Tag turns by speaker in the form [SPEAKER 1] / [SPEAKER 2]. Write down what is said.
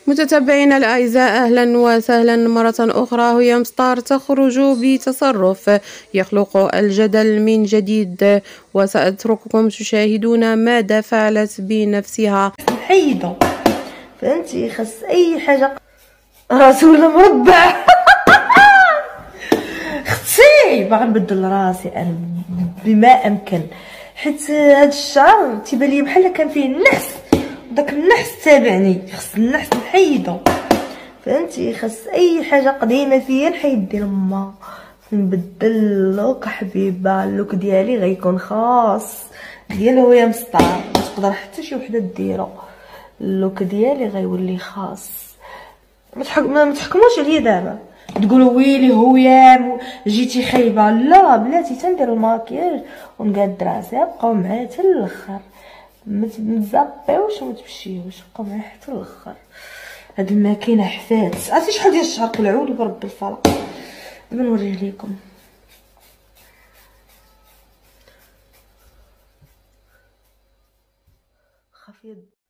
[SPEAKER 1] متتبعينا الأعزاء، أهلا وسهلا مرة أخرى. هي مستار تخرج بتصرف يخلق الجدل من جديد، وسأترككم تشاهدون ماذا فعلت بنفسها.
[SPEAKER 2] محيدة فهمتي، خاص أي حاجة راسي ولا مربع. اختي باغا نبدل راسي انا بما امكن، حيت هاد الشعر تيبان لي بحال كان فيه النحس، داك النحس تابعني، خص النحس نحيدو فهمتي. خاص اي حاجه قديمه فيا نحيد ديال ما نبدل لوك حبيبه. اللوك ديالي غيكون خاص ديالو يا مسطار، ما تقدر حتى شي وحده ديرو. اللوك ديالي غيولي خاص. ما تحكموش عليا دابا تقولوا ويلي هويام جيتي خايبه. لا بلاتي تندير الماكياج ونقاد راسي، بقاو معايا حتى الاخر، ما تزابيوش وما تمشيوش، بقاو معايا حتى الاخر. هاد الماكينه حفات، عرفتي شحال ديال الشهر قلعوني برب الفلق. دابا نوريه ليكم. خافيه